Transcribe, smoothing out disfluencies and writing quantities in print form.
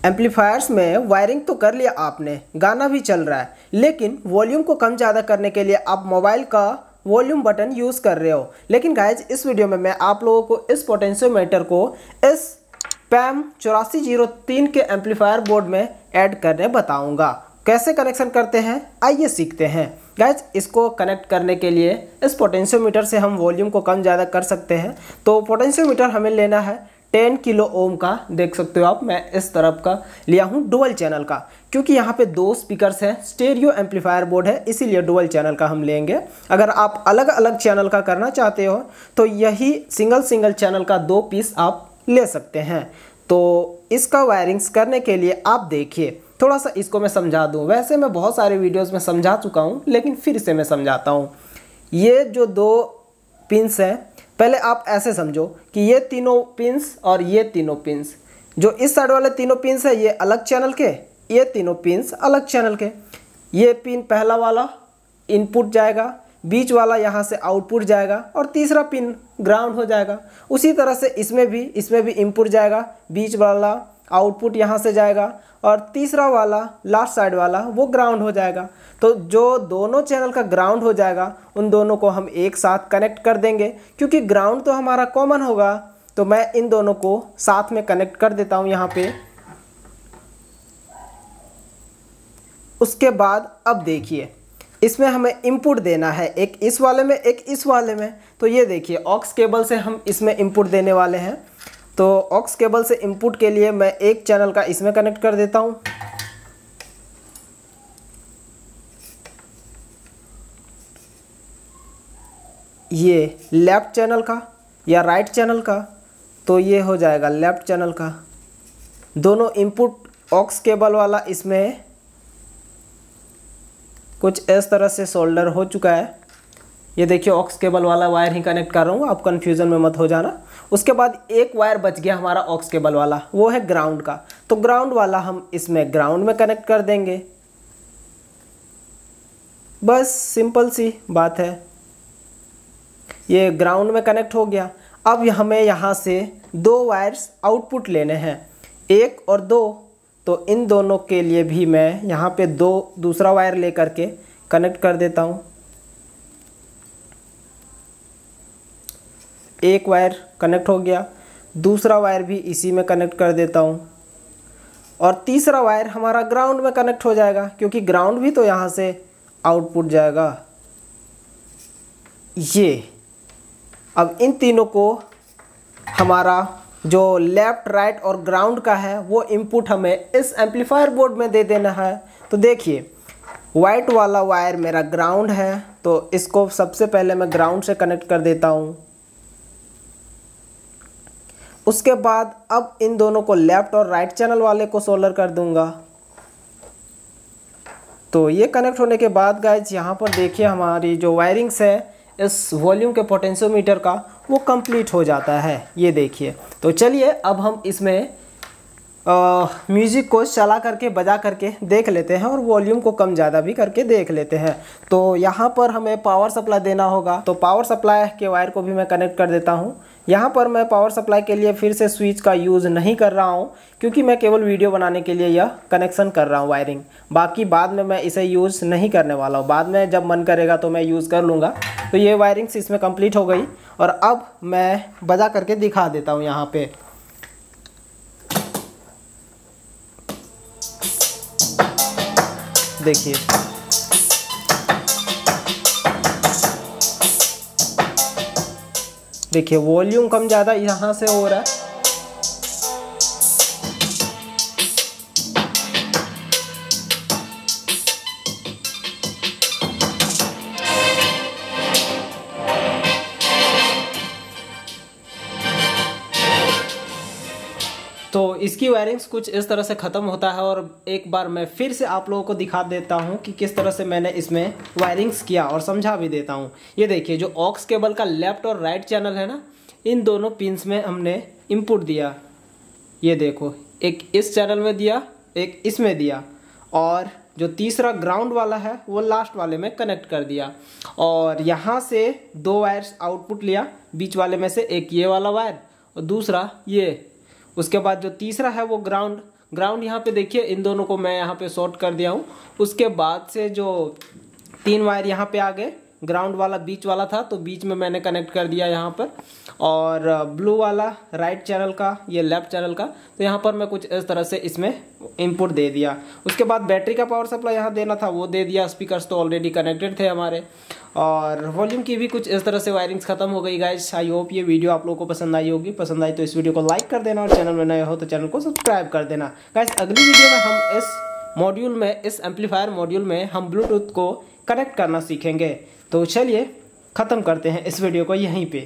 Amplifiers में wiring तो कर लिया आपने, गाना भी चल रहा है, लेकिन वॉल्यूम को कम ज़्यादा करने के लिए आप मोबाइल का वॉल्यूम बटन यूज़ कर रहे हो। लेकिन गाइज इस वीडियो में मैं आप लोगों को इस पोटेंशियोमीटर को इस PAM 8403 के एम्पलीफायर बोर्ड में ऐड करने बताऊंगा। कैसे कनेक्शन करते हैं आइए सीखते हैं। गाइज इसको कनेक्ट करने के लिए इस पोटेंशियोमीटर से हम वॉल्यूम को कम ज़्यादा कर सकते हैं। तो पोटेंशियोमीटर हमें लेना है 10 किलो ओम का, देख सकते हो आप, मैं इस तरफ का लिया हूँ डुअल चैनल का, क्योंकि यहाँ पे 2 स्पीकर्स हैं, स्टेरियो एम्पलीफायर बोर्ड है, इसीलिए डुअल चैनल का हम लेंगे। अगर आप अलग अलग चैनल का करना चाहते हो तो यही सिंगल चैनल का 2 पीस आप ले सकते हैं। तो इसका वायरिंग्स करने के लिए आप देखिए, थोड़ा सा इसको मैं समझा दूँ। वैसे मैं बहुत सारे वीडियोज़ में समझा चुका हूँ, लेकिन फिर से मैं समझाता हूँ। ये जो 2 पिंस हैं, पहले आप ऐसे समझो कि ये तीनों पिंस और ये तीनों पिंस, जो इस साइड वाले तीनों पिंस है ये अलग चैनल के, ये तीनों पिंस अलग चैनल के। ये पिन पहला वाला इनपुट जाएगा, बीच वाला यहाँ से आउटपुट जाएगा और तीसरा पिन ग्राउंड हो जाएगा। उसी तरह से इसमें भी इनपुट जाएगा, बीच वाला आउटपुट यहाँ से जाएगा और तीसरा वाला लास्ट साइड वाला वो ग्राउंड हो जाएगा। तो जो दोनों चैनल का ग्राउंड हो जाएगा उन दोनों को हम एक साथ कनेक्ट कर देंगे, क्योंकि ग्राउंड तो हमारा कॉमन होगा। तो मैं इन दोनों को साथ में कनेक्ट कर देता हूँ यहाँ पे। उसके बाद अब देखिए इसमें हमें इनपुट देना है, एक इस वाले में एक इस वाले में। तो ये देखिए ऑक्स केबल से हम इसमें इनपुट देने वाले हैं। तो ऑक्स केबल से इनपुट के लिए मैं एक चैनल का इसमें कनेक्ट कर देता हूँ, ये लेफ्ट चैनल का या राइट चैनल का, तो ये हो जाएगा लेफ्ट चैनल का। दोनों इनपुट ऑक्स केबल वाला इसमें कुछ इस तरह से सोल्डर हो चुका है। ये देखिए ऑक्स केबल वाला वायर ही कनेक्ट कर रहा हूँ, आप कन्फ्यूज़न में मत हो जाना। उसके बाद एक वायर बच गया हमारा ऑक्स केबल वाला, वो है ग्राउंड का। तो ग्राउंड वाला हम इसमें ग्राउंड में कनेक्ट कर देंगे। बस सिंपल सी बात है, ये ग्राउंड में कनेक्ट हो गया। अब हमें यहाँ से 2 वायर्स आउटपुट लेने हैं, 1 और 2। तो इन दोनों के लिए भी मैं यहाँ पे दूसरा वायर लेकर के कनेक्ट कर देता हूँ। एक वायर कनेक्ट हो गया, दूसरा वायर भी इसी में कनेक्ट कर देता हूँ और तीसरा वायर हमारा ग्राउंड में कनेक्ट हो जाएगा, क्योंकि ग्राउंड भी तो यहाँ से आउटपुट जाएगा। ये अब इन तीनों को हमारा जो लेफ़्ट राइट और ग्राउंड का है वो इनपुट हमें इस एम्पलीफायर बोर्ड में दे देना है। तो देखिए वाइट वाला वायर मेरा ग्राउंड है, तो इसको सबसे पहले मैं ग्राउंड से कनेक्ट कर देता हूँ। उसके बाद अब इन दोनों को लेफ़्ट और राइट चैनल वाले को सोल्डर कर दूंगा। तो ये कनेक्ट होने के बाद गाइज यहाँ पर देखिए हमारी जो वायरिंग्स है इस वॉल्यूम के पोटेंशियोमीटर का वो कंप्लीट हो जाता है। ये देखिए, तो चलिए अब हम इसमें म्यूज़िक को चला करके बजा करके देख लेते हैं और वॉल्यूम को कम ज़्यादा भी करके देख लेते हैं। तो यहाँ पर हमें पावर सप्लाई देना होगा, तो पावर सप्लाई के वायर को भी मैं कनेक्ट कर देता हूँ। यहाँ पर मैं पावर सप्लाई के लिए फिर से स्विच का यूज़ नहीं कर रहा हूँ, क्योंकि मैं केवल वीडियो बनाने के लिए यह कनेक्शन कर रहा हूँ वायरिंग। बाकी बाद में मैं इसे यूज़ नहीं करने वाला हूँ, बाद में जब मन करेगा तो मैं यूज़ कर लूँगा। तो ये वायरिंग्स इसमें कंप्लीट हो गई और अब मैं बजा करके दिखा देता हूँ। यहाँ पे देखिए, देखिए वॉल्यूम कम ज़्यादा यहाँ से हो रहा है। तो इसकी वायरिंग्स कुछ इस तरह से ख़त्म होता है और एक बार मैं फिर से आप लोगों को दिखा देता हूं कि किस तरह से मैंने इसमें वायरिंग्स किया और समझा भी देता हूं। ये देखिए जो ऑक्स केबल का लेफ्ट और राइट चैनल है ना, इन दोनों पिंस में हमने इनपुट दिया। ये देखो, एक इस चैनल में दिया, एक इसमें दिया और जो तीसरा ग्राउंड वाला है वो लास्ट वाले में कनेक्ट कर दिया। और यहाँ से 2 वायर्स आउटपुट लिया, बीच वाले में से एक ये वाला वायर और दूसरा ये। उसके बाद जो तीसरा है वो ग्राउंड ग्राउंड यहाँ पे देखिए, इन दोनों को मैं यहाँ पे शॉर्ट कर दिया हूँ। उसके बाद से जो 3 वायर यहाँ पे आ गए, ग्राउंड वाला बीच वाला था तो बीच में मैंने कनेक्ट कर दिया यहाँ पर, और ब्लू वाला राइट चैनल का, ये लेफ्ट चैनल का, तो यहाँ पर मैं कुछ इस तरह से इसमें इनपुट दे दिया। उसके बाद बैटरी का पावर सप्लाई यहाँ देना था वो दे दिया, स्पीकर्स तो ऑलरेडी कनेक्टेड थे हमारे, और वॉल्यूम की भी कुछ इस तरह से वायरिंग्स खत्म हो गई गाइस। आई होप ये वीडियो आप लोगों को पसंद आई होगी। पसंद आई तो इस वीडियो को लाइक कर देना, और चैनल में नए हो तो चैनल को सब्सक्राइब कर देना गाइस। अगली वीडियो में हम इस मॉड्यूल में, इस एम्पलीफायर मॉड्यूल में हम ब्लूटूथ को कनेक्ट करना सीखेंगे। तो चलिए ख़त्म करते हैं इस वीडियो को यहीं पे।